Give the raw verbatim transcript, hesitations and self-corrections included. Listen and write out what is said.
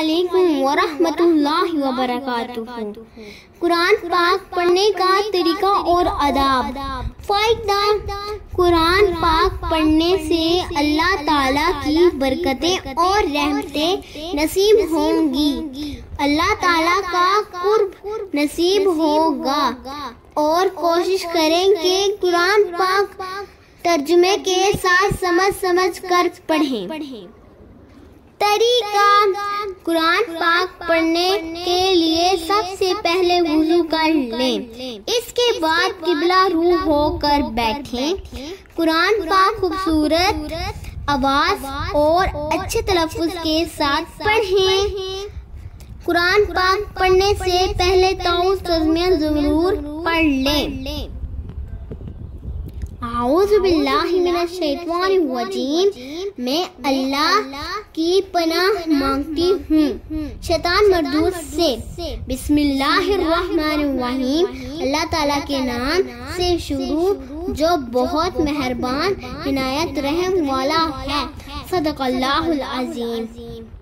علیکم ورحمۃ اللہ وبرکاتہ۔ قرآن پاک پڑھنے کا طریقہ اور آداب۔ فائدہ: قرآن پاک پڑھنے سے اللہ تعالیٰ کی برکتیں اور رحمتیں نصیب ہوں گی، اللہ تعالیٰ کا قرب نصیب ہوگا، اور کوشش کریں کہ قرآن پاک ترجمے کے ساتھ سمجھ سمجھ کر پڑھیں۔ طریقہ: قرآن پاک پڑھنے کے لیے سب سے پہلے وضو کر لیں، اس کے بعد قبلہ رو ہو کر بیٹھیں۔ قرآن پاک خوبصورت آواز اور اچھے تلفظ کے ساتھ پڑھیں۔ قرآن پاک پڑھنے سے پہلے تعوذ تسمیہ ضرور پڑھ لیں۔ اعوذ باللہ من الشیطان الرجیم، میں اللہ کی پناہ مانگتی ہوں شیطان مردود سے۔ بسم اللہ الرحمن الرحیم، اللہ تعالیٰ کے نام سے شروع جو بہت مہربان عنایت رحم والا ہے۔ صدق اللہ العظیم۔